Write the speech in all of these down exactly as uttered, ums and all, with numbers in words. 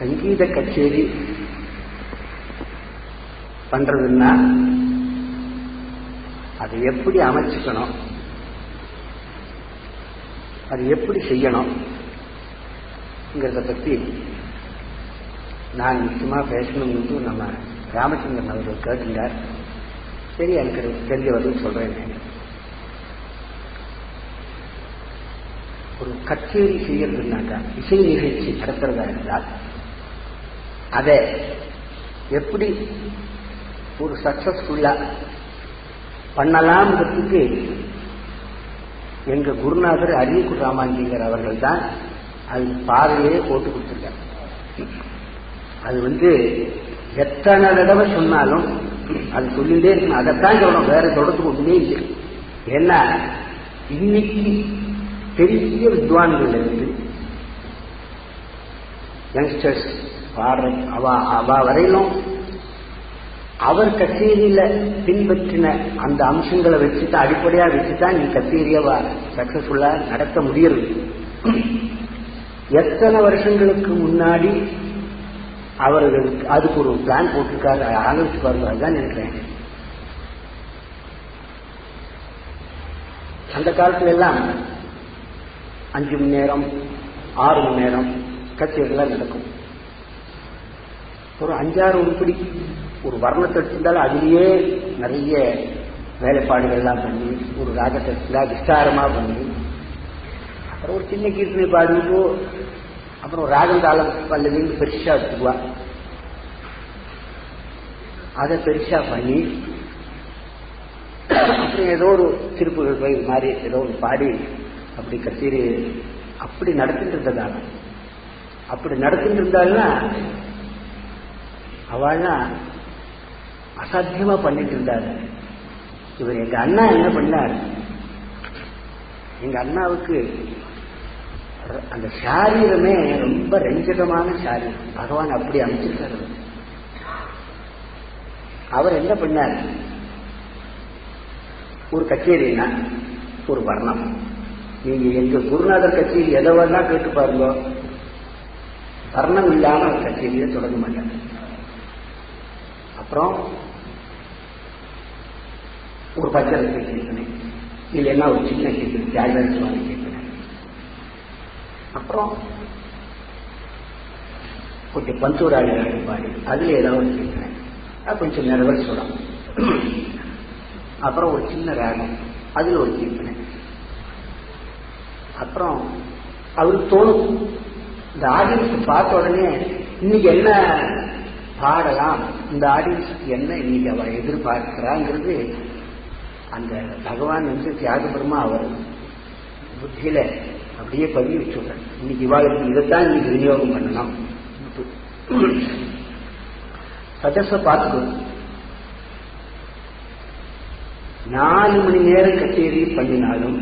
சங்கீத கச்சேரி பண்றதுன்னா அதை எப்படி அமைச்சுக்கணும், அது எப்படி செய்யணும்ங்கிறத பற்றி நான் நிச்சயமா பேசணும்னு நம்ம ராமச்சந்திரன் அவர்கள் கேட்டுட்டார். சரி, எனக்கு தெரிஞ்ச பதில் சொல்றேன். ஒரு கச்சேரி செய்யறதுனாக்கா, இசை நிகழ்ச்சி நடத்துறதா இருந்தால் அதை எப்படி ஒரு சக்சஸ்ஃபுல்லா பண்ணலாம்ங்கிறதுக்கு எங்க குருநாதர் அரியக்குடி ராமாஞ்சிங்கர் அவர்கள் தான் அது பாதையே போட்டு கொடுத்துருக்காங்க. அது வந்து எத்தனை தடவை சொன்னாலும் அது சொல்லிட்டே இருக்கணும். அதைத்தான் சொல்லணும், வேற தொடர்ந்து ஒண்ணுமே இல்லை. ஏன்னா இன்னைக்கு பெரிய வித்வான்கள் இருந்து யங்ஸ்டர்ஸ் பாடுற அவ அவ வரையிலும் அவர் கச்சேரியில பின்பற்றின அந்த அம்சங்களை வச்சுட்டு அடிப்படையா வச்சுதான் நீ கச்சேரிய சக்சஸ்ஃபுல்லா நடத்த முடியறது. எத்தனை வருஷங்களுக்கு முன்னாடி அவர்களுக்கு அதுக்கு ஒரு பிளான் போட்டிருக்காரு, ஆலோசிச்சு பாருங்க. அதுதான் நினைக்கிறேன். அந்த காலத்துல எல்லாம் அஞ்சு மணி நேரம் ஆறு மணி நேரம் கச்சேரிகள் நடக்கும். ஒரு அஞ்சாறு உருப்படி ஒரு வர்ணத்தை எடுத்திருந்தாலும் அதிலேயே நிறைய வேலைப்பாடுகள்லாம் பண்ணி ஒரு ராகத்தை விஸ்தாரமா பண்ணி அப்புறம் ஒரு சின்ன கீர்த்தனை பாடிட்டு அப்புறம் ராகம் தாளம் பல்லவின்னு பெருசா எடுத்துக்குவா. அதை பெருசா பண்ணி அப்புறம் ஏதோ ஒரு திருப்புகள் போய் மாதிரி ஏதோ ஒரு பாடி அப்படி கச்சேரி அப்படி நடத்திட்டு இருந்ததாங்க. அப்படி நடத்திட்டு இருந்தாள்னா அவள்னா அசாத்தியமா பண்ணிட்டு இருந்தாரு. இவர் எங்க அண்ணா என்ன பண்ணார், எங்க அண்ணாவுக்கு அந்த சாரீரமே ரொம்ப ரஞ்சகமான சாரீரம் பகவான் அப்படி அமைச்சிருக்காரு. அவர் என்ன பண்ணார், ஒரு கச்சேரினா ஒரு வர்ணம். நீங்க எங்க குருநாதர் கச்சேரி எதை வேணா கேட்டு பாருங்க, வர்ணம் இல்லாம கச்சேரியை தொடங்க மாட்டாங்க. அப்புறம் ஒரு பச்சரத்தை கேட்கணும், இல்லைன்னா ஒரு சின்ன கேட்கணும், தியாகராஜ சுவாமி கேட்கணும். அப்புறம் கொஞ்சம் பஞ்சூராளி பாடி அதுல ஏதாவது கேட்கிறேன், கொஞ்சம் நிறைவேற சொல்லலாம். அப்புறம் ஒரு சின்ன ராகம் அதுல ஒரு கேட்கிறேன். அப்புறம் அவருக்கு தோணும், இந்த ஆடியன்ஸ் பார்த்த உடனே இன்னைக்கு என்ன பாடலாம், இந்த ஆடியன்ஸுக்கு என்ன இன்னைக்கு அவ எதிர்பார்க்கிறாங்கிறது அந்த பகவான் வந்து தியாகபெருமா அவர் புத்தியில அப்படியே பதிவு வச்சுடுற. இன்னைக்கு இவாளுக்கு இதைத்தான் இன்னைக்கு விநியோகம் பண்ணணும். சதஸ பார்த்துக்கணும். நாலு மணி நேரம் கச்சேரி பண்ணினாலும்,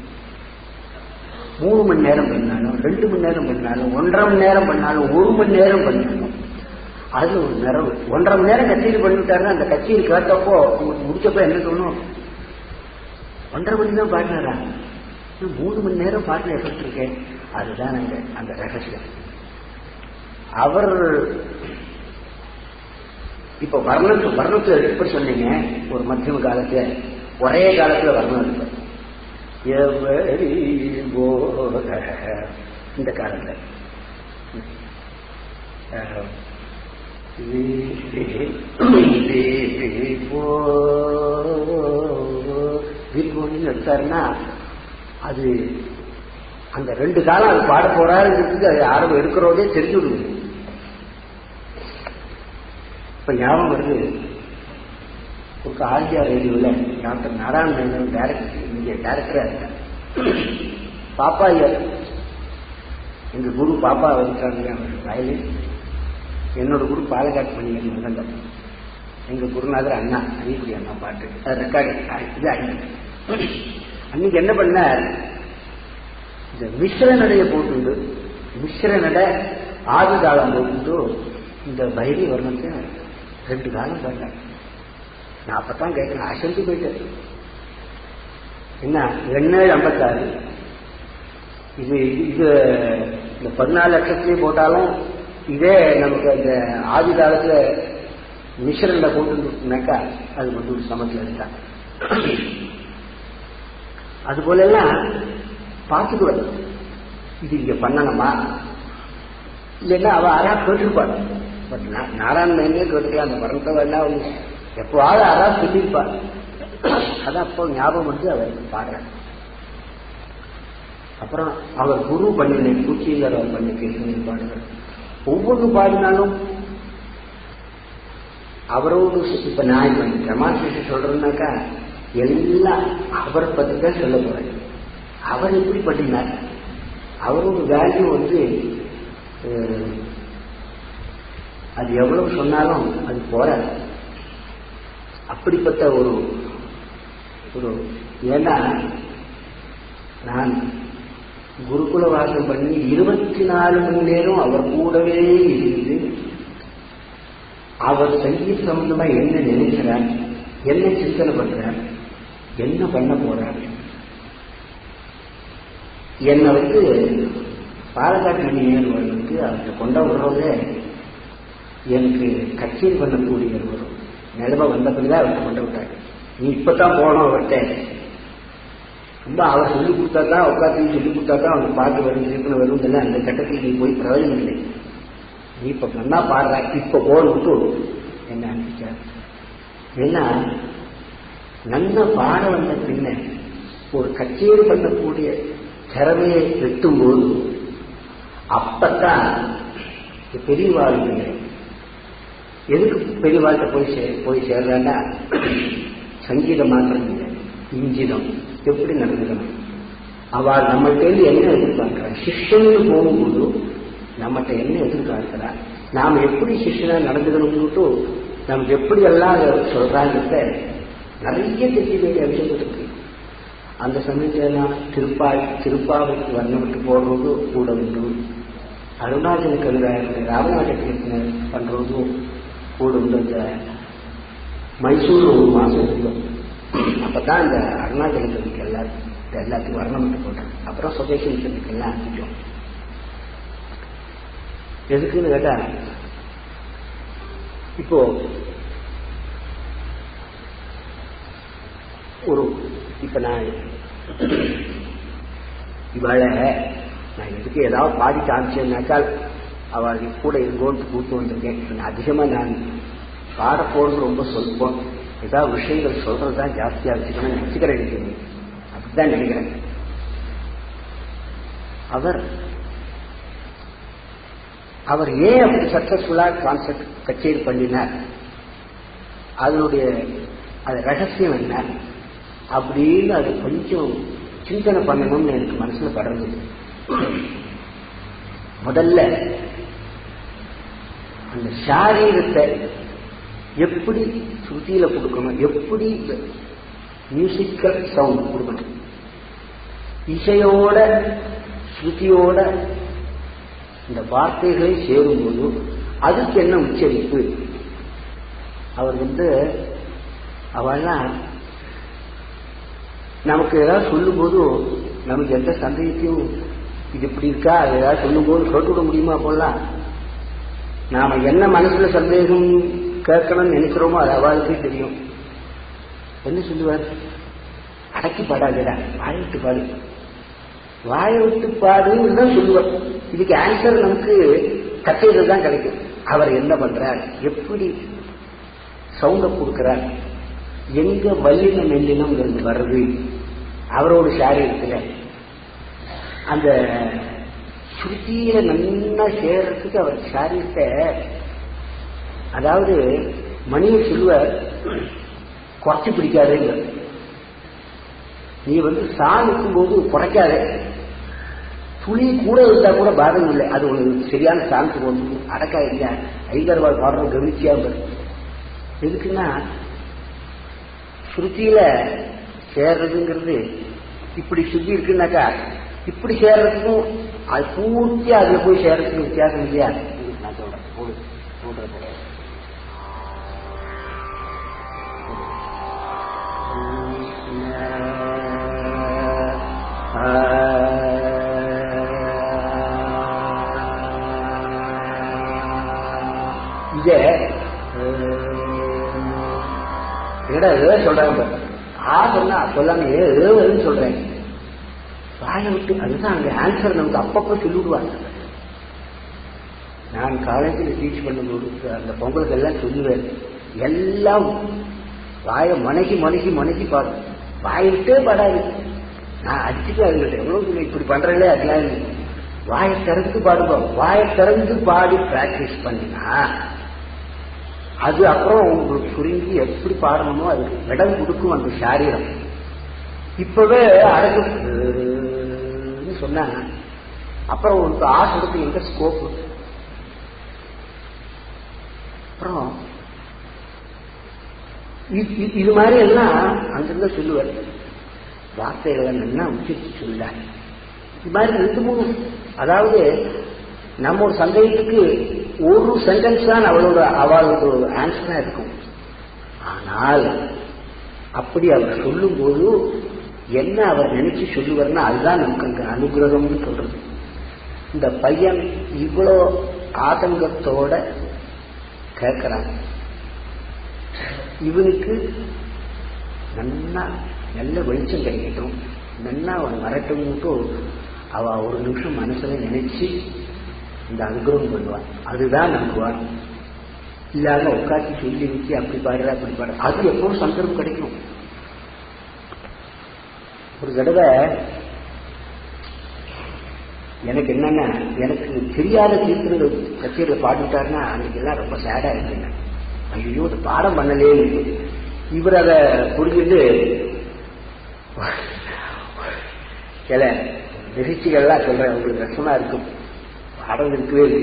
மூணு மணி நேரம் பண்ணாலும், ரெண்டு மணி நேரம் பண்ணாலும், ஒன்றரை மணி நேரம் பண்ணாலும், ஒரு மணி நேரம் பண்ணாலும் அது ஒரு நிறவு. ஒன்றரை மணி நேரம் கச்சேரி பண்ணிவிட்டாருன்னா அந்த கச்சேரி கேட்டப்போ முடிச்சப்போ என்ன தோணும், ஒன்றரை மணி தான் பாடினாரா, மூணு மணி நேரம் பாட்டின எஃபெக்ட் இருக்கேன். அதுதான் அந்த அந்த ரகசியம். அவர் இப்ப வர்ணத்து வர்ணத்துல எப்படி சொன்னீங்க, ஒரு மத்தியம காலத்துல ஒரே காலத்துல வர்ணம் இருப்பார். இந்த காலத்துல வீர்கோணின்னு எடுத்தாருன்னா அது அந்த ரெண்டு காலம் அது பாட போறாருங்கிறதுக்கு அது யாரும் எடுக்கிறோதே தெரிஞ்சு விடுது. இப்ப ஞாபகம் வருது, ஒரு ஆர்ஜியா ரேடியோல டாக்டர் நாராயணன் டைரக்டர் இங்க டைரக்டரா இருக்கார். பாப்பா ஐயர் எங்க குரு பாப்பா இருக்காங்க வயலின், என்னோட குரு பாலகாட் பண்ணியர் மகந்தம், எங்க குருநாதர் அண்ணா அரியக்குடி அண்ணா பாட்டு ரெக்கார்டு இது அண்ணன். அன்னைக்கு என்ன பண்ண, இந்த மிஸ்ர நடைய போட்டு மிஸ்ர நட ஆதி காலம் போட்டு இந்த பைரி வர்ணத்தை ரெண்டு காலம் பண்ணேன். நான் அப்பதான் கேட்கிறேன், அசந்து போயிட்டேன். என்ன எண்ணேழு ஐம்பத்தாறு இது இது இந்த பதினாலு லட்சத்துலேயே போட்டாலும் இதே நமக்கு அந்த ஆதி காலத்துல மிஷினில் போட்டுனாக்கா அது வந்து சமத்தில் இருந்தாங்க. அது போல எல்லாம் பார்த்துக்குவார், இது இங்க பண்ணணுமா இல்லைன்னா அவ யாரா கேட்டிருப்பாள். பட் நாராயணனே கேட்டுக்கலாம், அந்த மரணத்தவெல்லாம் ஒண்ணு எப்பவாவது யாரா சொல்லியிருப்பாள். அதான் அப்போ ஞாபகம் வந்து அவர் பாடுறார். அப்புறம் அவர் குரு பண்ணினேன் பூச்சியில் அவர் பண்ணி கேட்கிறேன் பாடுறார். ஒவ்வொரு பாடினாலும் அவரோடு இப்ப நான் இப்ப டெமான்ஸ்ட்ரேஷன் சொல்றேன்னாக்கா எல்லாம் அவரை பத்தி தான் சொல்ல போறேன். அவர் எப்படி பண்ணினார், அவரோட வேல்யூ வந்து அது எவ்வளவு சொன்னாலும் அது போறாது. அப்படிப்பட்ட ஒரு ஒரு ஏன்னா நான் குருகுல வாசம் பண்ணி இருபத்தி நாலு மணி நேரம் அவர் கூடவே இருந்து அவர் சங்கீத சம்பந்தமா என்ன நினைக்கிறார், என்ன சிந்தனை பண்றார், என்ன பண்ண போறார். என்னை வந்து பாலக்காட்டு மணியர் வந்து அவரை கொண்ட விடுறவங்க எனக்கு கச்சேரி பண்ணக்கூடிய ஒரு நிலைமை வந்த பிறகுதான் அவரை கொண்டு விட்டாங்க. நீ இப்பதான் போனோம் அவர்கிட்ட, ரொம்ப அவர் சொல்லி கொடுத்தா தான் உட்காந்து சொல்லி கொடுத்தா தான் அவனுக்கு பாட்டு வரும் சிரிப்பு வரும் இல்லை. அந்த கட்டத்தில் நீ போய் பிரயோஜனம் இல்லை, நீ இப்ப நல்லா பாடுற இப்ப போட்டு என்ன அனுப்பிச்சார். ஏன்னா நல்ல பாட வந்த பின்ன ஒரு கச்சேரி பண்ணக்கூடிய திறமையை எட்டும்போது அப்பத்தான் பெரியவாழ்வு எதுக்கு பெரியவாழ்கிட்ட போய் சே போய் சேர்றாண்டா சங்கீதம் மாத்திரம் இல்லை, இஞ்சிதம் எப்படி நடந்துக்கணும். அவள் நம்மகிட்ட என்ன எதிர்பார்க்கிறார், சிஷ்யன்னு போகும்போது நம்மகிட்ட என்ன எதிர்பார்க்கிறார், நாம் எப்படி சிஷ்யனா நடந்துக்கணும்னுட்டு நமக்கு எப்படி எல்லாம் சொல்றாங்க. நிறைய தெரிய வேண்டிய விஷயங்கள் இருக்கு. அந்த சமயத்திலாம் திருப்பா திருப்பாவுக்கு வர்ணம் விட்டு போடுறது கூட உண்டு, அருணாச்சல கவிராயர் ராமநாத கீர்த்தனை பண்றதும் கூட உண்டு. அந்த மைசூர் ஒரு மாசம் இருந்தோம், அப்பதான் இந்த அருணாச்சல கவிக்கு எல்லாம் எல்லாத்தையும் வர்ணம் விட்டு போட்டாங்க. அப்புறம் சொதேசன் கவிக்கு எல்லாம் ஆரம்பிச்சோம். எதுக்குன்னு கேட்டா இப்போ ஒரு இப்ப நான் இவளை நான் எதுக்கு ஏதாவது பாடி காமிச்சேன்னாக்கால் அவள் கூட இருங்கோன்னு கூட்டு வந்திருக்கேன். அதிகமா நான் பாட போறது ரொம்ப சொல்போம், ஏதாவது விஷயங்கள் சொல்றதுதான் ஜாஸ்தியா வச்சுக்கணும் வச்சுக்கிறேன் நினைக்கிறேன், அப்படிதான் நினைக்கிறேன். அவர் அவர் ஏன் அப்படி சக்சஸ்ஃபுல்லா கான்செப்ட் கச்சேரி பண்ணினார், அதனுடைய அது ரகசியம் என்ன அப்படின்னு அது கொஞ்சம் சிந்தனை பண்ணணும்னு எனக்கு மனசுல படுறது. முதல்ல அந்த சாரீரத்தை எப்படி சுத்தியில கொடுக்கணும், எப்படி மியூசிக்கல் சவுண்ட் கொடுக்கணும், இசையோட ஸ்ருதியோட இந்த வார்த்தைகளை சேரும்போது அதுக்கு என்ன உச்சரிப்பு. அவர் வந்து அவெல்லாம் நமக்கு ஏதாவது சொல்லும் போது நமக்கு எந்த சந்தேகத்தையும் இது இப்படி இருக்கா அது ஏதாவது சொல்லும் போது கேட்டு விட முடியுமா போலாம். நாம என்ன மனசுல சந்தேகம் கேட்கணும்னு நினைக்கிறோமோ அது அவளுக்கே தெரியும். என்ன சொல்லுவார், அடக்கி பாடாதடா, வாய விட்டு பாடு, வாய விட்டு பாடுன்னு தான் சொல்லுவார். இதுக்கு ஆன்சர் நமக்கு கச்சேரியில் தான் கிடைக்கும். அவர் என்ன பண்றார், எப்படி சவுண்ட கொடுக்கிறார், எங்க வல்லின மெல்லினம் வருது அவரோட சாரீரத்துல அந்த சுருத்தியில நல்லா சேர்றதுக்கு அவர் சாரீரத்தை, அதாவது மணியை சொல்லுவார் குறைச்சி பிடிக்காதுங்க. நீ வந்து சால் இருக்கும் போது குறைக்காத, துளி கூட இருந்தா கூட பாதகம் இல்லை, அது ஒரு சரியான சாந்தி கொண்டு அடக்கா இல்லையா. ஐதர்வால் பாடுற கவனிச்சியா வரும். எதுக்குன்னா ஸ்ருதியில சேர்றதுங்கிறது இப்படி சுத்தி இருக்குன்னாக்கா இப்படி சேர்றதுக்கும் அது பூர்த்தியா அதுல போய் சேர்றதுக்கு வித்தியாசம் இல்லையா. நான் சொல்றேன் இங்க ஏ சொல்றாங்க ஆ சொன்னா சொல்லாம ஏன்னு சொல்றேன் வாயை விட்டு. அதுதான் அங்க ஆன்சர் நமக்கு அப்பப்போ சொல்லிவிடுவாங்க. நான் காலேஜில் டீச் பண்ணும்போது அந்த பொங்கலுக்கு எல்லாம் சொல்லுவேன், எல்லாம் வாயை மனைக்கு மனைக்கு மனைக்கு பாடும், வாயை விட்டே பாடாது. நான் அடிச்சுட்டு அதுக்கிட்ட எவ்வளவு இப்படி பண்றேன்லே அதெல்லாம் வாயை திறந்து பாடுவோம். வாயை திறந்து பாடி பிராக்டிஸ் பண்ணினா அது அப்புறம் உங்களுக்கு சுருங்கி எப்படி பாடணுமோ அது இடம் கொடுக்கும் அந்த சாரீரம். இப்பவே அடங்கு சொன்னாங்க. அப்புறம் உங்களுக்கு ஆசை எடுத்து எங்க ஸ்கோப்பு. அப்புறம் இது மாதிரி எல்லாம் அங்கிருந்த சொல்லுவார். வார்த்தைகளை நல்லா உச்சிச்சு சொல்ல இது மாதிரி ரெண்டு மூணு. அதாவது நம்ம ஒரு சந்தேகத்துக்கு ஒரு சென்டென்ஸ் தான் அவளோட அவளோட ஆன்சரா இருக்கும். ஆனால் அப்படி அவர் சொல்லும் போது என்ன அவர் நினைச்சு சொல்லுவார்னா அதுதான் நமக்கு அங்க அனுகிரகம்னு சொல்றது. இந்த பையன் இவ்வளோ ஆதங்கத்தோட கேட்கிறான், இவனுக்கு நல்லா நல்ல வெளிச்சம் கிடைக்கட்டும், நல்லா அவன் வரட்டும், அவ ஒரு நிமிஷம் மனசுல நினைச்சு இந்த அனுகிரகம் பண்ணுவான். அதுதான் நம்புவான். இல்லாம உட்காந்து சொல்லி வச்சு அப்படி பாடுற அப்படி பாடுற அது எப்பவும் சந்தர்ப்பம் கிடைக்கும். ஒரு தடவை எனக்கு என்னன்னா, எனக்கு தெரியாத தீர்த்து கச்சேரியில் பாடிட்டாருன்னா அன்னைக்கு எல்லாம் ரொம்ப சேடா இருக்குங்க. ஐயோ அது பாடம் பண்ணலே. இவர் அதை புரிஞ்சுட்டு சில நிகழ்ச்சிகள்லாம் சொல்றேன், உங்களுக்கு ரசமா இருக்கும். பாடம் இருக்கவே இல்லை.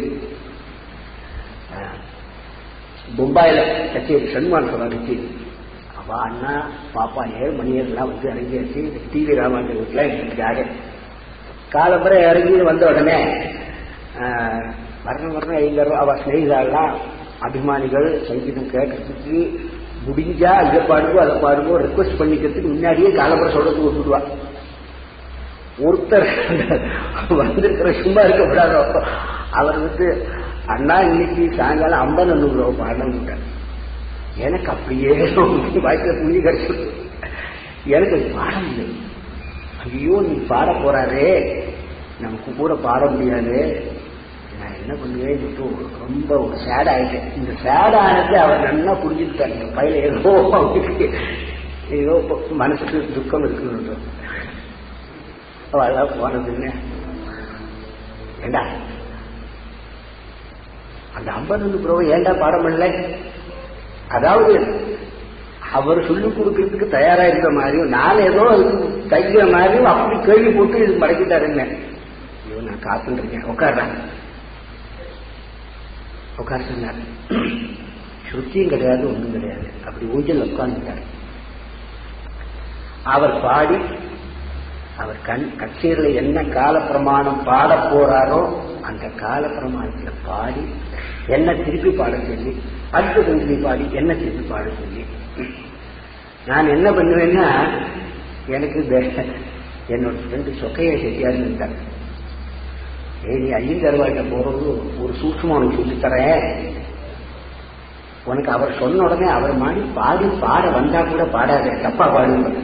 மும்பாயில கச்சேரி சண்முகான் சொல்றாரு, அவா அண்ணா பாப்பா ஏழு மணியெல்லாம் வந்து இறங்கியாச்சு. டிவி ராமாண்ட வீட்டுல எங்களுக்காக காலம்பரை இறங்கி வந்த உடனே வரணும் வரணும் ஐங்கரும் அவ ஸ்நேகிதாலாம் அபிமானிகள் சங்கீதம் கேட்கறதுக்கு முடிஞ்சா இதை பாடுவோ அதை பாடுவோ ரெக்வஸ்ட் பண்ணிக்கிறதுக்கு முன்னாடியே காலம்பரை சொல்றதுக்கு விட்டுடுவா. ஒருத்தர் வந்திருக்கிற சும்மா இருக்கக்கூடாது. அவர் வந்து அண்ணா இன்னைக்கு சாயங்காலம் ஐம்பது நூறு ரூபா பாடணும். எனக்கு அப்படியே வாய்க்கிற புள்ளி கிடைச்சு எனக்கு பாடம் இல்லை. ஐயோ நீ பாட போறாரே, நமக்கு கூட பாட முடியாது, நான் என்ன பண்ணுவேன் ரொம்ப ஒரு சேட் ஆயிட்டேன். இந்த சேட் ஆனது அவர் நல்லா புரிஞ்சுக்கிட்டார். இந்த பையில ஏதோ அவருக்கு ஏதோ மனசுக்கு துக்கம் இருக்குன்னு அவெல்லாம் போனதுன்னு. ஏண்டா அந்த ஐம்பது ரூபாய் ஏண்டா பாடம் பண்ணல? அதாவது அவர் சொல்லிக் கொடுக்கறதுக்கு தயாரா இருந்த மாதிரியும் நான் ஏதோ தைக்கிற மாதிரியும் அப்படி கேள்வி போட்டு இது மடக்கிட்டாரு. என்ன ஐயோ நான் காத்துட்டு இருக்கேன், உட்காடுறேன் உட்கார சொன்னார். சுத்தியும் கிடையாது ஒன்றும் கிடையாது. அப்படி ஊஞ்சல் உட்கார்ந்துட்டார். அவர் பாடி அவர் கண் கச்சேரியில் என்ன கால பிரமாணம் பாட போறாரோ அந்த கால பிரமாணத்தில் பாடி என்ன திருப்பி பாட சொல்லி, அடுத்த திருப்பி பாடி என்ன திருப்பி பாட சொல்லி. நான் என்ன பண்ணுவேன்னா, எனக்கு என்னோட ஃப்ரெண்டு சொக்கைய செட்டியாரு இருந்தார். ஏ நீ ஐயங்கருவாட்ட போறது ஒரு சூட்சமா உனக்கு சொல்லித்தரேன். உனக்கு அவர் சொன்ன உடனே அவர் மாதிரி பாடி பாட வந்தா கூட பாடாத, தப்பா பாடுங்க.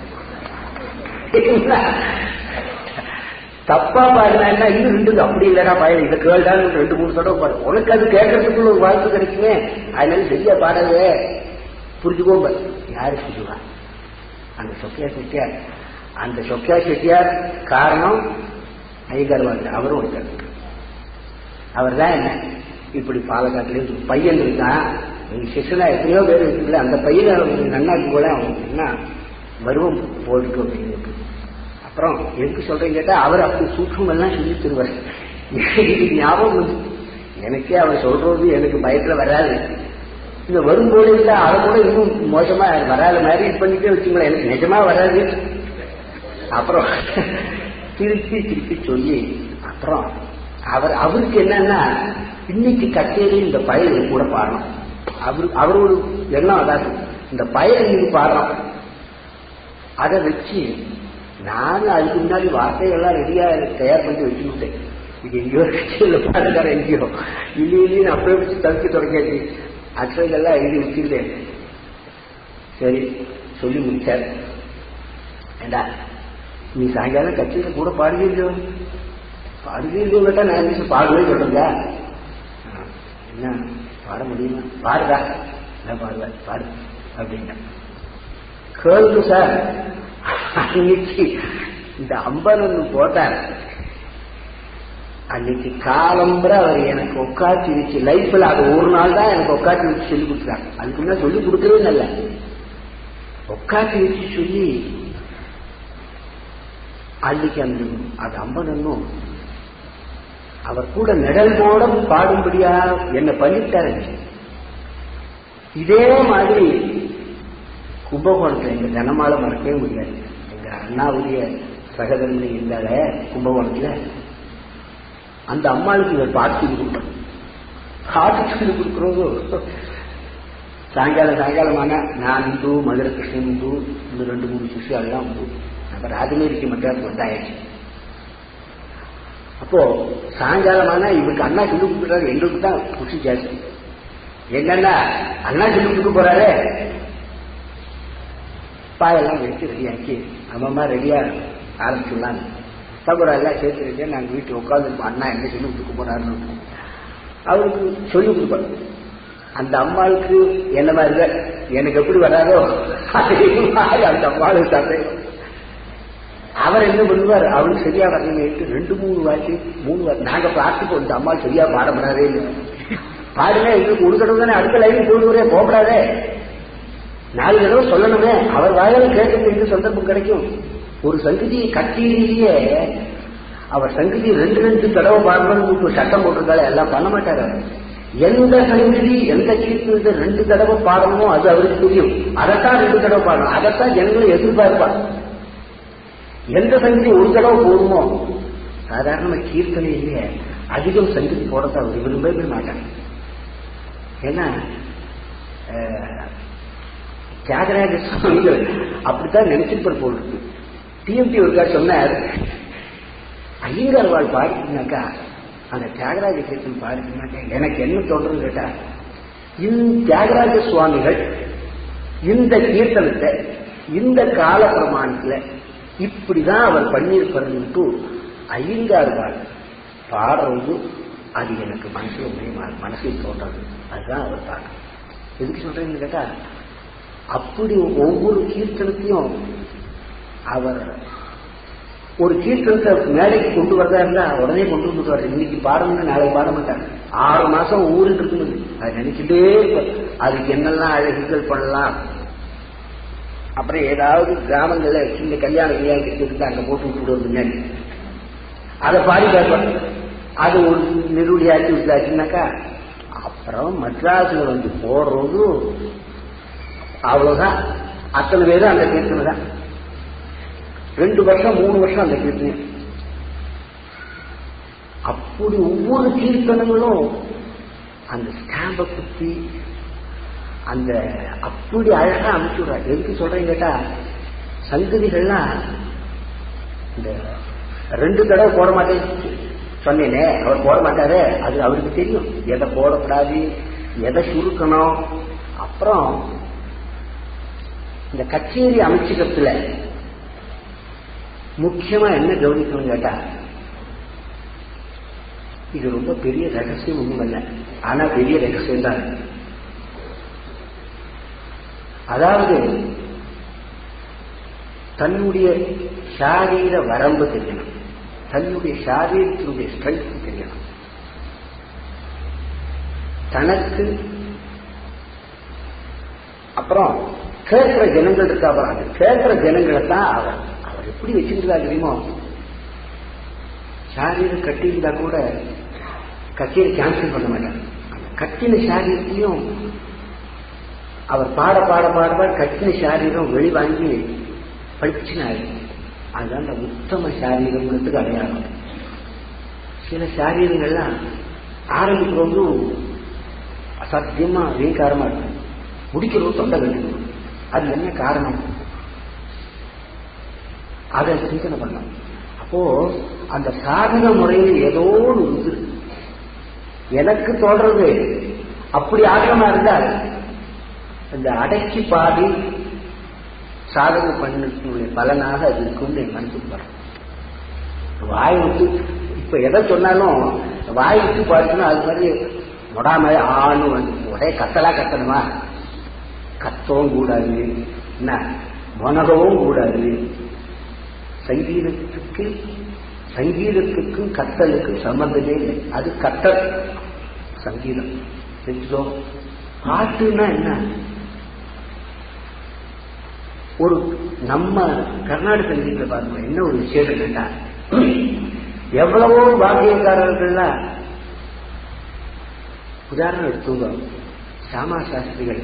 தப்பா பாடுனா இன்னும் ரெண்டு அப்படி இல்லடா பையன் இதை கேள்டான்னு ரெண்டு மூணு தடவை பாடு, உனக்கு அது கேட்கறதுக்குள்ள ஒரு வாய்ப்பு கிடைக்குமே, அதனால சரியா பாடாத புரிஞ்சுக்கோங்க. யாரு சொல்லுவா? அந்த சொக்கியா செட்டியார். அந்த சொக்கியா செட்டியார் காரணம் ஐயங்கார்வாங்க. அவரும் இருக்காரு. அவர் தான் என்ன இப்படி பாலக்காட்டுல பையன் இருக்கான், எங்க சிஷனா எத்தனையோ பேர் இருக்குல்ல, அந்த பையன் நன்னாக்கு போல அவனுக்கு என்ன வருவம் போட்டு அப்படின்னு. அப்புறம் எதுக்கு சொல்றேன்னு கேட்டா அவர் அப்படி சூட்சம் எல்லாம் சொல்லி தருவார். ஞாபகம் எனக்கே அவர் சொல்றது எனக்கு பயத்துல வராது. இங்க வரும்போது இல்ல அதை கூட இன்னும் மோசமா வராத மாதிரி இது பண்ணிட்டே வச்சுங்களேன், எனக்கு நிஜமா வராது. அப்புறம் திருப்பி திருப்பி சொல்லி அப்புறம் அவர் அவருக்கு என்னன்னா இன்னைக்கு கச்சேரி இந்த பயல் கூட பாடணும். அவரு அவரோட எண்ணம் அதாவது இந்த பயல் இன்னைக்கு பாடுறோம். அதை வச்சு நானும் அதுக்கு முன்னாடி வார்த்தைகள்லாம் ரெடியா தயார் பண்ணி வச்சுக்கிட்டேன். இது எங்கேயோ கட்சியில் பாடுறாரு, எங்கேயோ இல்லி இல்லின்னு அப்படியே வச்சு தடுக்கி தொடங்கியாச்சு. அக்ஷரங்கள்லாம் எழுதி வச்சுருந்தேன். சரி சொல்லி முடிச்சார். ஏண்டா நீ சாயங்காலம் கட்சியில கூட பாடுவே இல்லையோ? பாடுவே இல்லையோ கேட்டா நான் பாடுவே சொல்றேங்க. என்ன பாட முடியுமா? பாடுதா? நான் பாடுவேன், பாடு அப்படின்னா கேள்வி சார். அன்னைக்கு இந்த அம்பன் போட்டார். அன்னைக்கு காலம்புற அவர் எனக்கு உட்காந்து வச்சு லைஃப்ல அது ஒரு நாள் தான் எனக்கு உட்காந்து வச்சு சொல்லி கொடுக்குறாங்க. அதுக்கு முன்னாடி சொல்லி கொடுக்கவே நல்ல உட்காந்து வச்சு சொல்லி அன்னைக்கு அந்த அது அம்பனும் அவர் கூட நிழல் போட பாடும்படியா என்ன பண்ணிட்டாரு. இதே மாதிரி கும்பகோணத்துல எங்க ஜனமால மறக்கவே முடியாது. எங்க அண்ணாவுடைய சகதரனை இருந்தால கும்பகோணத்துல அந்த அம்மாளுக்கு இவர் பாட்டு சொல்லி கொடுப்பார். பாட்டு சொல்லி கொடுக்குறோம். சாயங்காலம் சாயங்காலமான நான் இந்து, மதுரை கிருஷ்ணன் இந்து, இன்னும் ரெண்டு மூணு சிஷியாலாம் உண்டு. நம்ம ராஜமேரிக்கு மெட்ராஸ் வந்தாயிடுச்சு. அப்போ சாயங்காலமான இவருக்கு அண்ணா சொல்லி கொடுக்குறாரு. எங்களுக்கு தான் குஷி ஜாஸ்தி. என்னன்னா அண்ணா சொல்லி கொடுக்க போறாரு. பாயெல்லாம் வச்சு ரெடியாக்கி அம்மா ரெடியா ஆரம்பிச்சுடலாம். தபுரா எல்லாம் சேர்த்து ரெடியா நாங்கள் வீட்டில் உட்காந்துருப்போம். அண்ணா என்ன சொல்லி கொடுக்க போறாருன்னு அவருக்கு சொல்லி கொடுப்பாரு. அந்த அம்மாவுக்கு என்ன மாதிரி எனக்கு எப்படி வராதோ அந்த அம்மாவுக்கு சந்தேகம். அவர் என்ன பண்ணுவார், அவருக்கு சரியா வரணும்னு ரெண்டு மூணு வாட்டி மூணு வாட்டி நாங்க பார்த்துப்போம். இந்த அம்மா சரியா பாடப்படாதே இல்லை. பாடுங்க, எங்களுக்கு ஒரு தடவை தானே அடுத்த லைன் போடுவரே போகப்படாதே. நாலு தடவை சொல்லணுமே. அவர் வாயில கேட்கறதுக்கு சந்தர்ப்பம் கிடைக்கும். ஒரு சங்கதி கட்டியிலேயே அவர் சங்கதி ரெண்டு ரெண்டு தடவை பாடணும்னு சட்டம் போட்டிருக்காரு. எல்லாம் பண்ண மாட்டாரு. எந்த சங்கதி எந்த கீர்த்தனத்தை ரெண்டு தடவை பாடணுமோ அது அவருக்கு தெரியும். அதைத்தான் ரெண்டு தடவை பாடணும். அதைத்தான் ஜனங்களை எதிர்பார்ப்பார். எந்த சங்கதி ஒரு தடவை போடுமோ, சாதாரண கீர்த்தனையிலேயே அதிகம் சங்கதி போடத்தான் அவர் விரும்பவே மாட்டாங்க. ஏன்னா தியாகராஜ சுவாமிகள் அப்படித்தான் நினைச்சிருப்பார் போல் இருக்கு. டிஎம்டி ஒருக்கா சொன்னார், ஐயங்கார் வாழ் பாடினாக்கா அந்த தியாகராஜ கீர்த்தன் பாடினாக்கா எனக்கு என்ன தோன்றது கேட்டா, இந்த தியாகராஜ சுவாமிகள் இந்த கீர்த்தனத்தை இந்த கால பிரமாணத்துல இப்படிதான் அவர் பண்ணியிருப்பாருன்ட்டு ஐயங்கார் வாழ் பாடுறது அது எனக்கு மனசுல மனசில் தோன்றது. அதுதான் அவர் பாடு. எதுக்கு சொல்றேன்னு கேட்டா, அப்படி ஒவ்வொரு கீர்த்தனத்தையும் அவர் ஒரு கீர்த்தனத்தை மேடைக்கு கொண்டு வரதா இருந்தா உடனே கொண்டு வந்துருவாரு. இன்னைக்கு பாடணும்னு நாளைக்கு பாட மாட்டாங்க. ஆறு மாசம் ஊருக்கு இருக்குது. அதை நினைச்சுட்டே இருப்பார். அதுக்கு என்னெல்லாம் அழகுகள் பண்ணலாம். அப்புறம் ஏதாவது கிராமங்கள்ல சின்ன கல்யாண கல்யாணம் இருக்கு, அங்க போட்டு விட்டுடுவது முன்னாடி அதை பாடி பார்ப்பார். அது ஒரு நெருடியாச்சு விட்டாச்சுனாக்கா அப்புறம் மெட்ராஸ்ல வந்து போடுறது அவ்வளவுதான். அத்தனை பேரும் அந்த கீர்த்தனை தான். ரெண்டு வருஷம் மூணு வருஷம் அந்த கீர்த்தனை. அப்படி ஒவ்வொரு கீர்த்தனங்களும் அந்த ஸ்டாம்பை குத்தி அந்த அப்படி அழகா அமைச்சுடுறாரு. எதுக்கு சொல்றேன்னு கேட்டா, சங்கதிகள்லாம் இந்த ரெண்டு தடவை போட மாட்டேன்னு சொன்னேனே, அவர் போட மாட்டாரு. அது அவருக்கு தெரியும் எதை போடக்கூடாது, எதை சுருக்கணும். அப்புறம் இந்த கச்சேரி அமைச்சகத்துல முக்கியமா என்ன கவனிக்கணும் கேட்டா, இது ரொம்ப பெரிய ரகசியம் ஒண்ணும் இல்லை, ஆனா பெரிய ரகசியம் தான். அதாவது தன்னுடைய சாரீர வரம்பு தெரியணும், தன்னுடைய சாரீரத்தினுடைய ஸ்ட்ரென்த் தெரியணும். தனக்கு அப்புறம் கேட்கிற ஜனங்கள் இருக்கா, அது கேட்கிற ஜனங்களை தான் அவர் அவர் எப்படி வச்சிருந்தா தெரியுமோ. சாரீரம் கட்டியிருந்தா கூட கச்சேரி கேன்சல் பண்ண மாட்டார். அந்த கட்டின சாரீரத்தையும் அவர் பாட பாட பாட கட்டின சாரீரம் வெளிவாங்கி படிச்சுனாரு. அதுதான் அந்த உத்தம சாரீரம்ங்கிறதுக்கு அடையாளம். சில சாரீரங்கள்லாம் ஆரம்பிக்கிறவங்க அசாத்தியமா ரீகாரமா இருக்கும், முடிக்கிறோம் தொண்டை கட்டிக்கணும். அது என்ன காரணம், அதை சிந்தனை பண்ணலாம். அப்போ அந்த சாதன முறையில் ஏதோ ஒன்று எனக்கு தோன்றது. அப்படி ஆகமா இருந்தால் இந்த அடக்கி பாடி சாதனை பண்ணக்கூடிய பலனாக அது இருக்கும்னு என் மனசுக்கு வரும். வாய் விட்டு இப்ப எதை சொன்னாலும் வாய் விட்டு பாடுச்சுன்னா அது மாதிரி முடாம ஆணு வந்து ஒரே கத்தலா கத்தணுமா? கத்தவும் கூடாது, என்ன முனகவும் கூடாது. சங்கீதத்துக்கு சங்கீதத்துக்கும் கத்தலுக்கும் சம்பந்தமே இல்லை. அது கத்தல் சங்கீதம். தெரிஞ்சோ? பாட்டுன்னா என்ன? ஒரு நம்ம கர்நாடக சங்கீதத்தில் பாருங்க என்ன ஒரு விஷயம் கேட்டா, எவ்வளவோ வாக்கியக்காரர்கள்லாம் உதாரணம் எடுத்துங்க. சாமா சாஸ்திரிகள்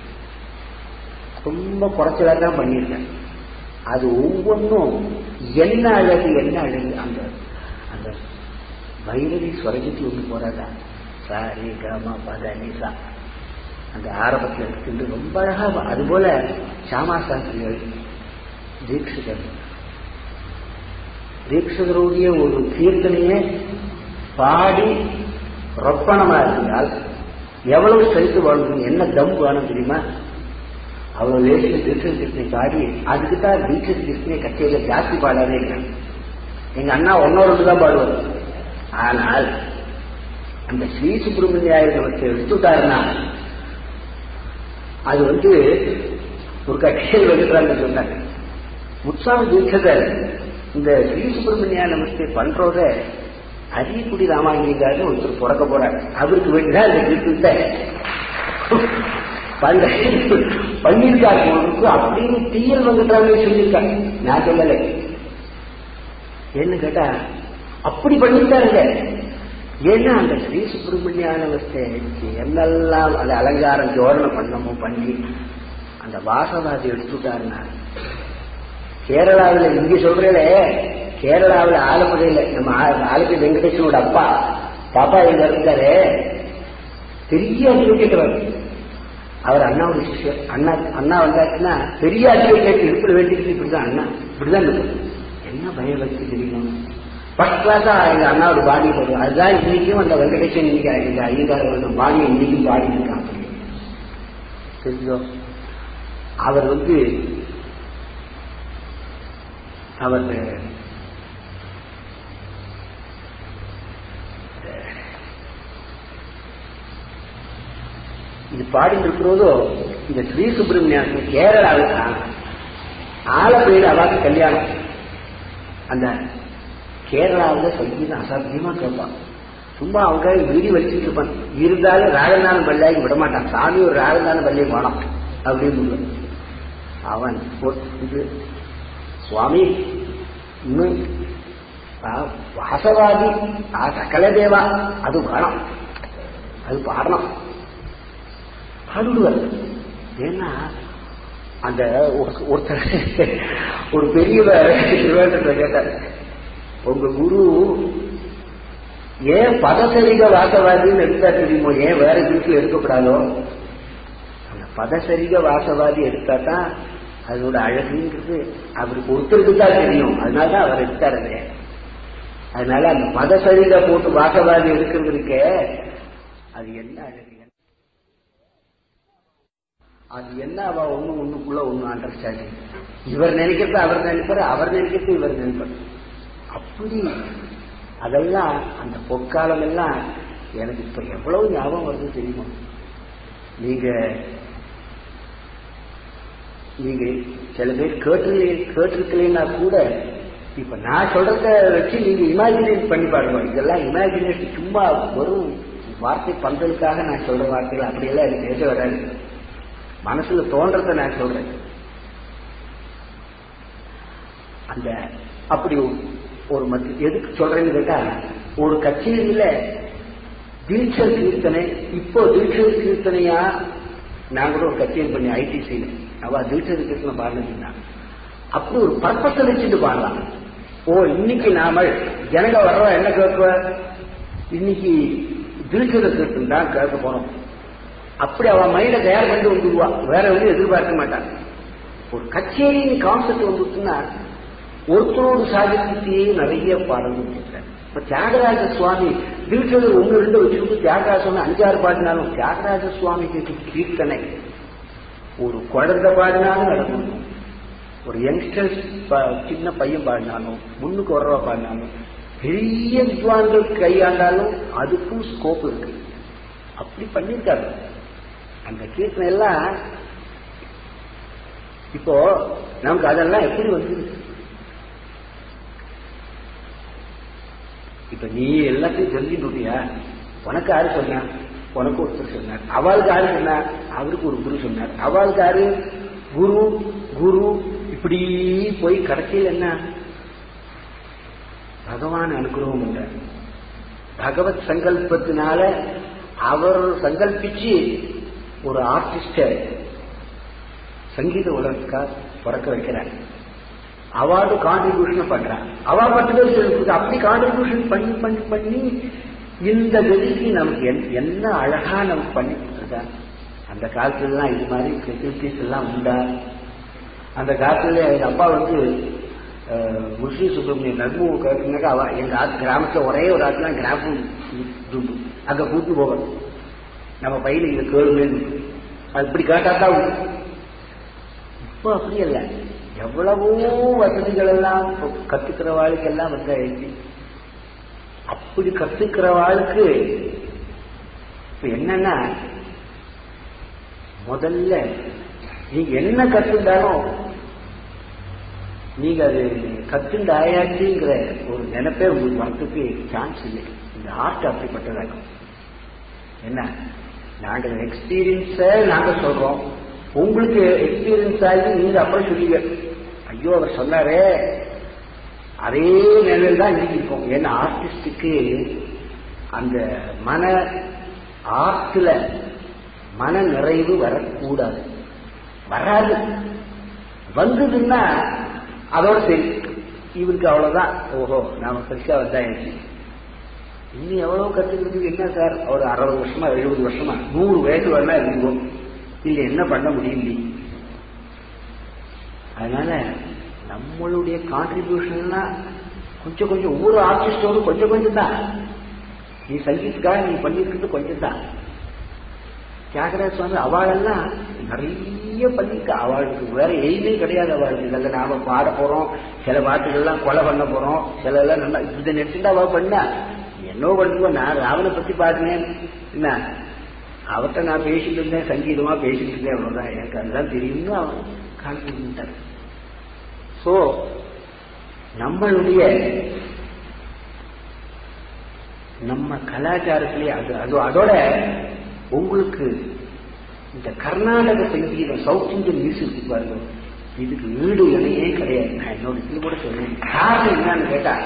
ரொம்ப குறைச்சலா தான் பண்ணியிருக்கேன். அது ஒவ்வொன்றும் என்ன அழகு என்ன அழகு. அந்த அந்த வைரவி ஸ்வரஜிக்கு ஒன்று போறாதா சாரி கமா பத நிசா அந்த ஆரம்பத்தில் இருக்கு ரொம்ப அழகா. அதுபோல சாமா சாஸ்திரிகள் தீட்சிதர் தீட்சிதருடைய ஒரு கீர்த்தனையே பாடி ரொப்பணமா இருந்தால் எவ்வளவு செலுத்து வாழணும், என்ன தம் வேணும் தெரியுமா? அவ்வளவு வேசிய தீட்ச கிருஷ்ணனை பாடி அதுக்குதான் தீட்ச கிருஷ்ணனை கச்சேரியில ஜாஸ்தி பாடாதே இருக்காங்க. எங்க அண்ணா ஒன்னொரு தான் பாடுவார். ஆனால் அந்த ஸ்ரீ சுப்பிரமணியாயிரத்தை எடுத்துட்டாருன்னா அது வந்து ஒரு கட்சியில் வெகுறாங்க சொன்னாங்க. உற்சாக தீட்சதர் இந்த ஸ்ரீ சுப்பிரமணியா நமஸ்தே பண்றோத அரியக்குடி ராமாயணிக்காக ஒருத்தர் பிறக்க போறாரு. அவருக்கு வேண்டிதான் இந்த கீர்த்தத்தை பண்ணியிருக்காரு அப்படின்னு தீயல் வந்துட்டாங்க சொல்லியிருக்காங்க. நான் சொல்லலை. என்ன கேட்டா அப்படி பண்ணிட்டாருங்க. ஏன்னா அந்த ஸ்ரீ சுப்பிரமணியான அவஸ்தைக்கு என்னெல்லாம் அது அலங்காரம் ஜோரணம் பண்ணமோ பண்ணி அந்த வாசவாதி எடுத்துட்டாருன்னா கேரளாவில் இங்க சொல்றே கேரளாவில் ஆலப்புழையில நம்ம ஆலப்பி வெங்கடேசனோட அப்பா பாப்பா எங்க இருக்காரு பெரிய அட்வொகேட். அவர் அண்ணாவோட சிஷ்யர். அண்ணா அண்ணா வந்தாச்சுன்னா பெரிய அட்வொகேட் இடுப்புல வேண்டிட்டு இப்படிதான் அண்ணா இப்படிதான் இருக்கு. என்ன பயம் வச்சு தெரியும். ஃபர்ஸ்ட் கிளாஸா எங்க அண்ணாவோட பாடி போடுவோம். அதுதான் இன்னைக்கும் அந்த வெங்கடேசன் இன்னைக்கு எங்க ஐயங்காரோட பாடியை இன்னைக்கும் பாடிட்டு இருக்காங்க. தெரிஞ்சோ? அவர் வந்து அவர் இது பாடிட்டு இருக்கிறதோ இந்த ஸ்ரீ சுப்பிரமணியம் கேரளாவில் ஆலப்புழையில் அவாக்கு கல்யாணம். அந்த கேரளாவில் சங்கீதம் அசாத்தியமா கேட்பான். சும்மா அவங்க வீடி வச்சுட்டு இருப்பான். இருந்தாலும் ராகந்தானம் பள்ளியாகி விட மாட்டான். சாமி ஒரு ராகந்தானம் பள்ளியை போனான் அப்படின்னு அவன் இது சுவாமி இன்னும் வாசவாதி சகல தேவா அது வேணும், அது பாடணும் பாடுவார். ஏன்னா அந்த ஒருத்தர் ஒரு பெரியவர் கேட்டார், உங்க குரு ஏன் பதசரிக வாசவாதின்னு எடுத்தா தெரியுமோ, ஏன் வேற வீட்டுல எடுக்கப்படாதோ? அந்த பதசரிக வாசவாதி எடுத்தா தான் அதோட அழகுங்கிறது அவருக்கு ஒருத்தருக்கு தான் தெரியும். அதனாலதான் அவர் எடுத்தாரு. அதனால அந்த பதசரிக போட்டு வாசவாதி எடுக்கிறதுக்கு அது என்ன அழகு, அது என்ன அவ ஒண்ணு ஒண்ணுக்குள்ள ஒண்ணு அண்டர்ஸ்டாண்டிங். இவர் நினைக்கிறது அவர் நினைப்பாரு, அவர் நினைக்கிறது இவர் நினைப்பாரு. அப்படி அதெல்லாம் அந்த பொற்காலம் எல்லாம் எனக்கு இப்ப எவ்வளவு ஞாபகம் வருது தெரியுமா? நீங்க நீங்க சில பேர் கேட்டு கேட்டிருக்கலைன்னா கூட இப்ப நான் சொல்றத வச்சு நீங்க இமேஜினேட் பண்ணி பாருங்க. இதெல்லாம் இமேஜினேஷன் சும்மா வெறும் வார்த்தை பந்தலுக்காக நான் சொல்ற வார்த்தைகள் அப்படியெல்லாம் எனக்கு பேச வராது. மனசுல தோன்றத நான் சொல்றேன். அந்த அப்படி ஒரு மத்திய எதுக்கு சொல்றேன்னு கேட்டா, ஒரு கச்சேரியில தீட்சர் கீர்த்தனை, இப்போ தீட்சர் கீர்த்தனையா நான் கூட ஒரு கச்சேரி பண்ணி ஐடிசியில அவ தீட்சர் கீர்த்தனை பாடினா அப்படி ஒரு பர்பஸை வச்சுட்டு பாடலாம். ஓ இன்னைக்கு நாம ஜனங்க வர்றோம் என்ன கேட்ப, இன்னைக்கு தீட்சர் கீர்த்தனை தான் கேட்க போறோம். அப்படி அவன் மைண்ட தயார் பண்ணி வந்துடுவா, வேற எதுவும் எதிர்பார்க்க மாட்டான். ஒரு கச்சேரியின் கான்செப்ட் வந்துச்சுன்னா ஒருத்தரோடு சாகித்யத்தையே நிறைய பாடல்கள் கேட்கிறார். இப்ப தியாகராஜ சுவாமி வீட்டில் ஒன்று ரெண்டு வச்சுக்கிட்டு தியாகராஜ சுவாமி அஞ்சாறு பாடினாலும் தியாகராஜ சுவாமி கேட்கும் கீர்த்தனை ஒரு குழந்தை பாடினாலும் நடக்கும், ஒரு யங்ஸ்டர்ஸ் சின்ன பையன் பாடினாலும் முன்னுக்கு வர்றவா பாடினாலும் பெரிய வித்வான்கள் கையாண்டாலும் அதுக்கும் ஸ்கோப் இருக்கு. அப்படி பண்ணிருக்காரு அந்த கீர்த்தனை எல்லாம். இப்போ நமக்கு அதெல்லாம் எப்படி வந்து இப்ப நீ எல்லாத்தையும் தெரிஞ்சுட்டியா? உனக்கு யாரு சொன்னா? உனக்கு ஒருத்தர் சொன்னார். அவளுக்கு யாரு சொன்னார்? அவருக்கு ஒரு குரு சொன்னார். அவளுக்கு யாரு? குரு குரு இப்படி போய் கடைசியில் என்ன? பகவான் அனுகிரகம் உண்ட பகவத் சங்கல்பத்தினால அவர் சங்கல்பிச்சு ஒரு ஆர்டிஸ்ட சங்கீத உலகத்துக்காக பிறக்க வைக்கிறார். அவார்டு கான்ட்ரிபியூஷன் பண்றான். அவா மட்டுமே அப்படி கான்ட்ரிபியூஷன் பண்ணி பண்ணி பண்ணி இந்த கதிக்கு நமக்கு என்ன அழகா நமக்கு பண்ணி கொடுத்துருக்கா. அந்த காலத்துலாம் இது மாதிரி ஃபெசிலிட்டிஸ் எல்லாம் உண்டா? அந்த காலத்துல எங்க அப்பா வந்து முஸ்லி சுப்பிரமணியம் நர்மு கேட்டுனாக்கா அவ எங்க கிராமத்துல ஒரே ஒரு ஆத்துல கிராமம் அங்க கூட்டு போகணும். நம்ம பையில இங்க கேளுமே அது இப்படி கேட்டாதான் உண்டு. இப்போ அப்படி இல்லை. எவ்வளவோ வசதிகள் எல்லாம் கத்துக்கிற வாழ்க்கை எல்லாம் வந்தாச்சு. அப்படி கத்துக்கிற வாழ்க்கை இப்ப என்னன்னா முதல்ல நீங்க என்ன கத்துண்டாலும் நீங்க அது கத்துண்டு ஆயாச்சுங்கிற ஒரு நினைப்பே உங்களுக்கு வரத்துக்கு சான்ஸ் இல்லை. இந்த ஆர்ட் அப்படிப்பட்டதாகும். என்ன நாங்க எக்ஸ்பீரியன்ஸ நாங்க சொல்றோம், உங்களுக்கு எக்ஸ்பீரியன்ஸ் ஆகி நீங்க அப்புறம் சொல்லுவீங்க ஐயோ அவர் சொன்னாரே அதே நிலையில் தான் இன்னைக்கு இருக்கும். ஏன்னா ஆர்டிஸ்டுக்கு அந்த மன ஆர்ட்ல மன நிறைவு வரக்கூடாது, வராது. வந்ததுன்னா அதோட சரி இவருக்கு அவ்வளவுதான். ஓஹோ நாம பெருசா வந்தாச்சு. இன்னும் எவ்வளவு கத்துக்கிறதுக்கு என்ன சார்? ஒரு அறுபது வருஷமா எழுபது வருஷமா நூறு வயசு வரலாம் இருந்தோம். இல்ல என்ன பண்ண முடியும்? அதனால நம்மளுடைய கான்ட்ரிபியூஷன்னா கொஞ்சம் கொஞ்சம் ஒவ்வொரு ஆர்டிஸ்டோடு கொஞ்சம் கொஞ்சம் தான். நீ சங்கீத்துக்காக நீ பண்ணிருக்கிறது கொஞ்சம் தான். தியாகராஜ சுவாமி அவாளெல்லாம் நிறைய பண்ணிருக்க. அவளுக்கு வேற எய்மே கிடையாது. அவளுக்கு இதெல்லாம் நாம பாட போறோம், சில பாட்டுகள்லாம் கொலை பண்ண போறோம், சில எல்லாம் நல்லா இதை நினைச்சுட்டு அவ பண்ண என்னோ பண்ணுவோம். நான் ராவனை பத்தி பாடுனேன், என்ன அவர்கிட்ட நான் பேசிட்டு இருந்தேன், சங்கீதமா பேசிட்டு இருந்தேன், அவ்வளவுதான். எனக்கு அதுதான் தெரியும்னு அவன் கான்ஃபிடன்ட். சோ நம்மளுடைய நம்ம கலாச்சாரத்திலே அது அது அதோட உங்களுக்கு இந்த கர்நாடக சங்கீதம் சவுத் இந்தியன் மியூசிக் பாருங்க, இதுக்கு வீடு இணையே கிடையாது. நான் என்னோட இது கூட சொன்னேன். காரணம் என்னன்னு கேட்டா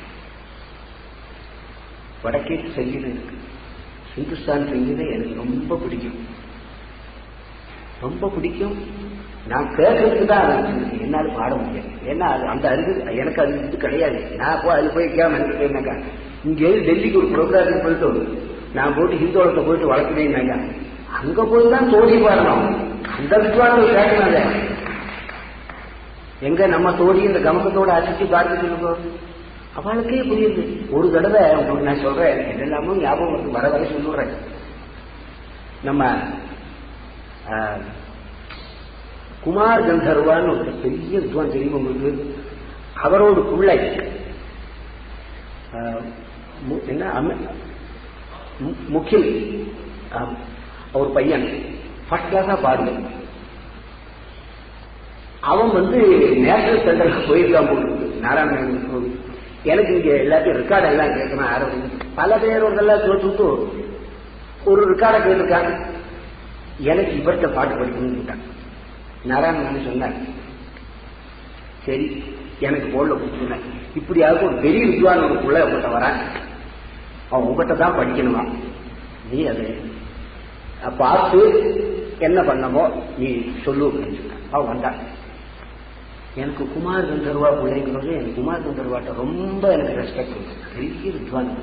வடக்கேற்று சங்கீதம் இருக்கு, ஹிந்துஸ்தான் சங்கீதம் எனக்கு ரொம்ப பிடிக்கும், ரொம்ப பிடிக்கும். நான் கேட்கறதுக்கு தான் ஆரம்பிச்சிருக்கேன், என்னால பாட முடியாது. ஏன்னா அது அந்த அறிவு எனக்கு அது இது கிடையாது. நான் போ அது போய் கேம நினைக்கிறேன்னாக்கா இங்கே டெல்லிக்கு ஒரு ப்ரோக்ராம் போயிட்டு நான் போட்டு ஹிந்தோளத்தை போயிட்டு வளர்க்கிறேன்னாக்கா அங்க போய் தான் தோடி பாடணும். அந்த விசுவாசம் கேட்கணும். எங்க நம்ம தோடி இந்த கமக்கத்தோட அசிச்சு பாட்டு சொல்லுங்க, அவளுக்கே புரியுது. ஒரு தடவை உங்களுக்கு நான் சொல்றேன், என்னெல்லாமும் ஞாபகம் வர வர சொல்லுறேன். நம்ம குமார் கந்தர்வான்னு ஒரு பெரிய வித்வான் தெரியும் உங்களுக்கு. அவரோட பிள்ளை என்ன முகில், அவர் பையன் ஃபர்ஸ்ட் கிளாஸா பாடுங்க. அவன் வந்து நேஷனல் சென்டருக்கு போயிருக்கான் போட்டு நாராயணன். எனக்கு இங்க எல்லாத்தையும் ரெக்கார்டு எல்லாம் கேட்கணும். ஆரம்பி பல பேரோடெல்லாம் தோற்றுட்டு ஒரு ரெக்கார்டை கேட்டிருக்காங்க. எனக்கு இவர்கிட்ட பாட்டு படிக்கணும்னு கேட்டாங்க. நாராயணன் சொன்னார், சரி எனக்கு போல கொடுத்துருந்தேன். இப்படியாவது ஒரு பெரிய வித்வான் ஒரு பிள்ளை உங்கள்கிட்ட வரான், அவன் உங்கள்கிட்ட தான் படிக்கணுமா, நீ அதை பார்த்து என்ன பண்ணமோ நீ சொல்லு அப்படின்னு சொன்னான். அவன் வந்தான். எனக்கு குமார் கந்தர்வா பிள்ளைங்கிறது எனக்கு குமார் கந்தர்வாட்ட ரொம்ப எனக்கு ரெஸ்பெக்ட் இருக்கு, பெரிய வித்வான்.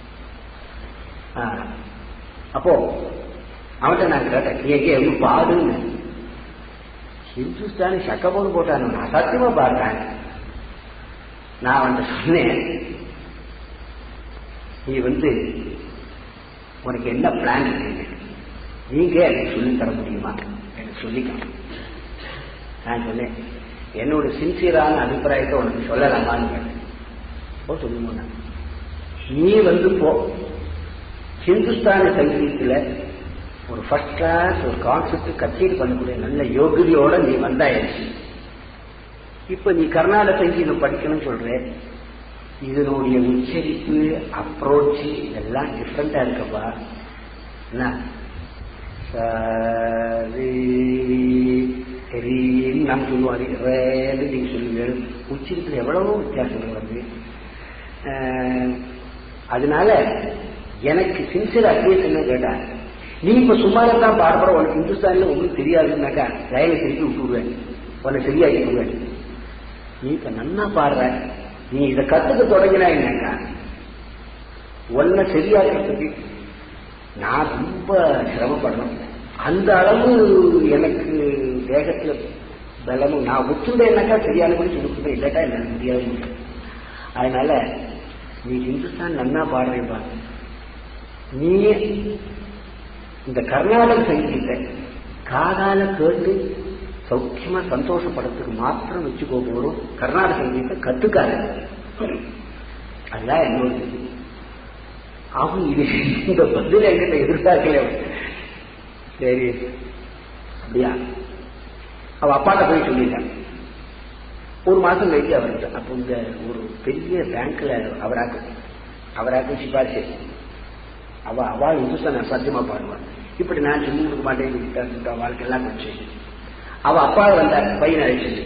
அப்போ அவன்கிட்ட நான் கேட்டேன், எங்கே எவ்வளவு பாடுன்னு. ஹிந்துஸ்தானி சக்கப்போடு போட்டான். நான் சத்தியமா பாடுறேன். நான் வந்து சொன்னேன், நீ வந்து உனக்கு என்ன பிளான் இருக்கு, நீங்க எனக்கு சொல்லி தர முடியுமா, எனக்கு சொல்லிக்கலாம். நான் சொன்னேன், என்னோட சின்சியரான அபிப்பிராயத்தை உனக்கு சொல்லலாமான்னு கேட்டேன். சொல்லுங்க, நீ வந்து போ, ஹிந்துஸ்தானி சங்கீதத்துல ஒரு ஃபர்ஸ்ட் கிளாஸ் ஒரு கான்செப்ட் கச்சேரி பண்ணக்கூடிய நல்ல யோகியோட நீ வந்தாயிடுச்சு. இப்ப நீ கர்நாடக சங்கீதம் படிக்கணும்னு சொல்ற, இதனுடைய உச்சரிப்பு அப்ரோச் இதெல்லாம் டிஃப்ரெண்டா இருக்கப்பா. என்ன நம்ம சொல்லுவாரு, நீங்க சொல்லுவீங்க, உச்சரிப்புல எவ்வளவோ வித்தியாசங்கள் வந்து. அதனால எனக்கு சின்சியர் அட்வைஸ் என்ன கேட்டா, நீ இப்ப சுமாரத்தான் பாடுற, உனக்கு இந்துஸ்தானில உங்களுக்கு தெரியாதுன்னாக்கா ரயிலை திருப்பி விட்டுடுவேன், உன்னை சரியாக்கி விடுவேன். நீ இப்ப நன்னா பாடுற, நீ இதை கத்துக்க தொடங்கினாக்கா உன்னை சரியாக்கிறதுக்கு நான் ரொம்ப சிரமப்படணும். அந்த அளவு எனக்கு தேகத்துல பலமும், நான் ஒத்துண்டேன்னாக்கா சரியானபடி சொல்லிக்கிட்டேன், இல்லட்டா எனக்கு முடியாது. அதனால நீ இந்துஸ்தான் நன்னா பாடுறேன்பா, நீ இந்த கர்நாடக சங்கீதத்தை காதால கேட்டு சௌக்கியமா சந்தோஷப்படத்துக்கு மாத்திரம் வச்சுக்கோ போறோம், கர்நாடக சங்கீதத்தை கத்துக்காத. அதுதான் என்னோட அவன் இது இந்த பதில் என்கிட்ட எதிர்பார்க்கல. சரி அப்படியா, அவ அப்பாட்ட போய் சொல்லிட்டான். ஒரு மாசம் கழிச்சு அவர்கிட்ட அப்ப இந்த ஒரு பெரிய பேங்க்ல அவராக்கு அவராக்கு சிபாரிசு, அவ அவா இந்துஸ்தான் அசாத்தியமா பாடுவான். இப்படி நான் சொல்லி கொடுக்க மாட்டேன், வாழ்க்கையெல்லாம் போச்சு. அவ அப்பா வந்தார், பையன் அழைச்சிட்டு.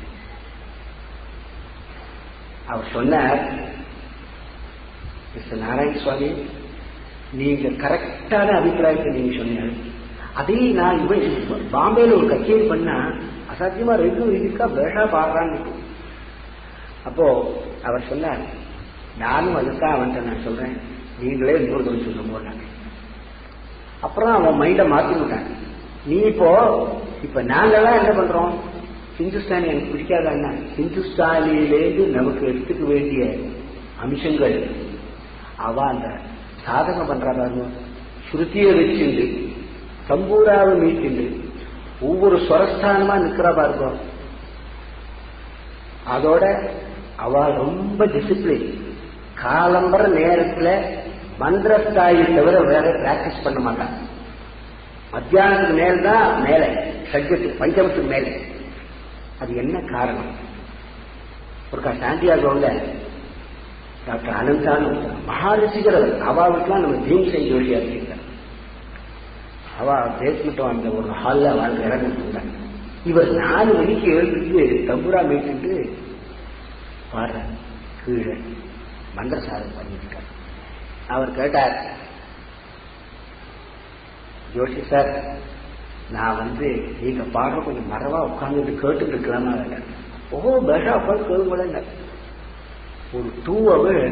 அவர் சொன்னார், மிஸ்டர் நாராயண சுவாமி, நீங்க கரெக்டான அபிப்பிராயத்தை நீங்க சொன்னீங்க, அதே நான் இவன் பாம்பேல ஒரு கச்சேரி பண்ணா அசாத்தியமா ரெண்டு இருக்கா பேஷா பாடுறான்னு. அப்போ அவர் சொன்னார், நானும் அதுதான் அவன்கிட்ட நான் சொல்றேன், நீங்களே இன்னொரு தடவை சொல்லும் போது. அப்புறம் அவன் மைண்ட மாத்தி விட்டான். நீ இப்போ இப்ப நாங்கெல்லாம் என்ன பண்றோம், ஹிந்துஸ்தானி எனக்கு பிடிக்காதான்னா, ஹிந்துஸ்தானியிலேருந்து நமக்கு எடுத்துக்க வேண்டிய அம்சங்கள் அவ அந்த சாதகம் பண்றாங்க, ஸ்ருதியை வச்சுண்டு தம்பூராவை மீட்டுண்டு ஒவ்வொரு ஸ்வரஸ்தானமா நிக்கிறா பாருங்க. அதோட அவ ரொம்ப டிசிப்ளின், காலம்பர நேரத்துல மந்திரஸ்தாயை தவிர வேற பிராக்டிஸ் பண்ண மாட்டான். மத்தியானத்துக்கு மேல்தான் மேல, சப்ஜெக்ட் பஞ்சமத்துக்கு மேல. அது என்ன காரணம்? ஒரு சாண்டியாகோல டாக்டர் அனந்தான மகாரிசிகர், அவாவுக்குலாம் நம்ம பீம்சென் ஜோஷியா இருக்கார். அவ பேஸ்மெண்ட்டும் அந்த ஒரு ஹால்ல வாழ்க்கை இறங்கிட்டு, இவர் நாலு மணிக்கு எழுந்துட்டு தம்புரா மீட்டு பாடுற கீழே மந்திர சாதனை பண்ணிருக்கார். அவர் கேட்டார், ஜோஷி சார், நான் வந்து நீங்க பாடுற கொஞ்சம் மரவா உட்கார்ந்து கேட்டு இருக்கலாமா? ஓஹோ பேஷா உட்காந்து கேளுங்கள. ஒரு டூ அவர்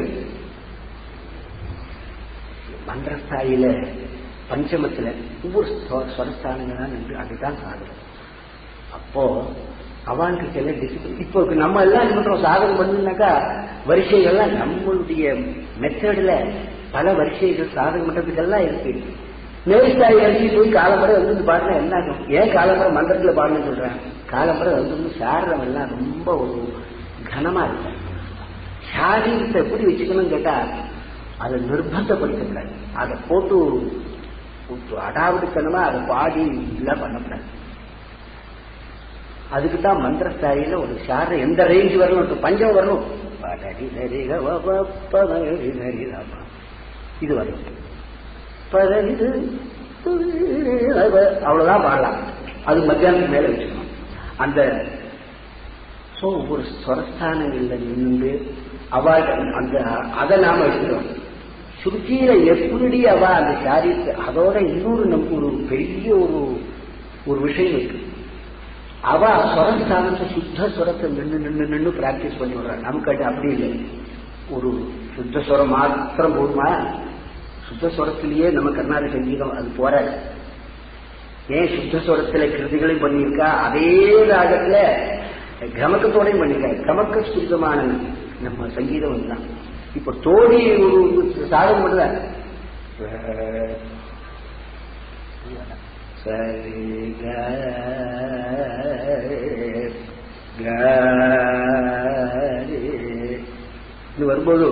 மந்திரஸ்தாயில பஞ்சமத்துல ஒவ்வொரு ஸ்வரஸ்தானங்கள்லாம் நின்று அதுதான் சாதனை. அப்போ அவனுக்கு சில டிசிப்ளின். இப்போ நம்ம எல்லாம் என்ன பண்றோம், சாதனை பண்ணுனாக்கா வரிசைகள்லாம் நம்மளுடைய மெத்தட்ல பல வரிசைகள் சாதனை பண்றதுக்கெல்லாம் இருக்கு. மேல்தாய் அரிசி போய் காலம்பரை வந்து பாடினா என்ன ஆகும்? ஏன் காலம்பரை மந்திரத்துல பாடணும்னு சொல்றேன், காலம்பரை வந்து சாரணம் எல்லாம் ரொம்ப ஒரு கனமா இருக்கு. சாரீரத்தை எப்படி வச்சுக்கணும்னு கேட்டா அதை நிர்பந்தப்படுத்தக்கூடாது, அதை போட்டு அடாவடித்தனமா அதை பாடி எல்லாம் பண்ணக்கூடாது. அதுக்குதான் மந்திரஸ்தாயில ஒரு சார எந்த ரேஞ்ச் வரணும், பஞ்சம் வரணும், இது வரும், அவ்வளவுதான் பாடலாம். அது மத்தியானத்துக்கு மேல வச்சுக்கணும். அந்த ஒரு ஸ்வரஸ்தானங்கள்ல நின்று அவள் அந்த அதை நாம எடுத்துக்கிறோம். சுருச்சியில எப்படி அவ அந்த சாரீரத்தை, அதோட இன்னொரு நமக்கு ஒரு பெரிய ஒரு ஒரு விஷயம் இருக்கு. அவ ஸ்வரஸ்தானத்தை சுத்த ஸ்வரத்தை நின்று நின்று நின்று பிராக்டிஸ் பண்ணி விடுறாங்க. நமக்கு அது அப்படி இல்லை. ஒரு சுத்த ஸ்வரம் மாத்திரம் போதுமா? சுத்த ஸ்வரத்திலேயே நம்ம கர்நாடக சங்கீதம் அது போராது. ஏன் சுத்த ஸ்வரத்துல கிருதிகளையும் பண்ணியிருக்கா, அதே ராகத்துல கமக்கத்தோடையும் பண்ணிருக்காரு. கமக்க சுத்தமான நம்ம சங்கீதம் வந்துதான். இப்ப தோடி ஒரு சாதகம் பண்ணுற சரி வரும்போது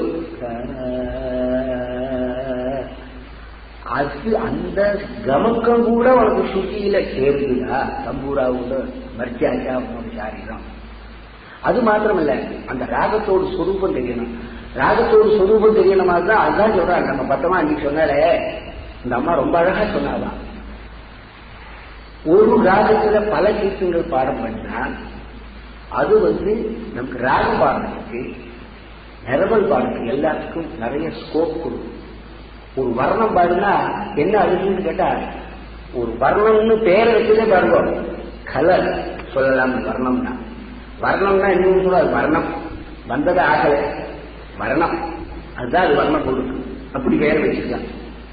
அது அந்த கமக்கம் கூட உனக்கு சுத்தியில சேருதுதா தம்பூராவோட மர்த்தியாச்சா உன்னோட சாரீரம். அது மாத்திரமில்ல, அந்த ராகத்தோடு சொரூபம் தெரியணும். ராகத்தோடு சொரூபம் தெரியணும் மாதிரி தான். அதுதான் சொல்றாங்க நம்ம பத்தமா அன்னைக்கு சொன்னாலே இந்த அம்மா ரொம்ப அழகா சொன்னாதான். ஒரு ராகத்துல பல கீர்த்தங்கள் பாடம் பண்ணினா அது வந்து நமக்கு ராகம் பாடுறதுக்கு நிரவல் பாடுறதுக்கு எல்லாத்துக்கும் நிறைய ஸ்கோப் கொடுக்கும். ஒரு வர்ணம் பாடுனா என்ன அதுன்னு கேட்டா, ஒரு வர்ணம்னு பேரை வச்சுதே பாருங்க, கலர் சொல்லலாம். வர்ணம்னா வர்ணம்னா இன்னும் சொல்ல அது வர்ணம் வந்தது ஆகல வர்ணம், அதுதான் அது வர்ணம் கொடுக்கு. அப்படி பேரை வச்சுக்கலாம்.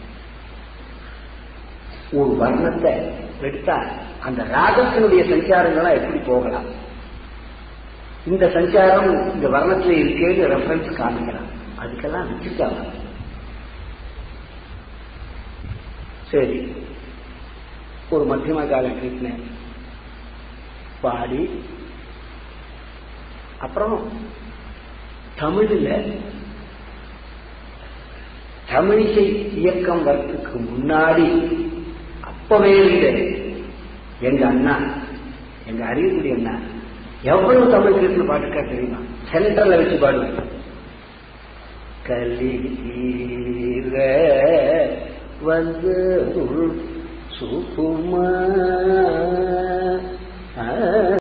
ஒரு வர்ணத்தை எடுத்தா அந்த ராகத்தினுடைய சஞ்சாரங்களா எப்படி போகலாம், இந்த சஞ்சாரம் இந்த வர்ணத்துல இருக்கேன்னு ரெஃபரன்ஸ் காமிக்கலாம். அதுக்கெல்லாம் வச்சுக்காங்க. சரி, ஒரு மத்தியம கால ட்ரீட்மெண்ட் பாடி அப்புறம் தமிழ்ல தமிழிசை இயக்கம் வரத்துக்கு முன்னாடி அப்பவே இருந்த எங்க அண்ணா, எங்க அறிவுடைய அண்ணா எவ்வளவு தமிழ் கீர்த்தனை பாட்டுக்கா தெரியுமா? சென்ட்ரல்ல வச்சு பாடுவேன். கலீர வந்து சுகுமா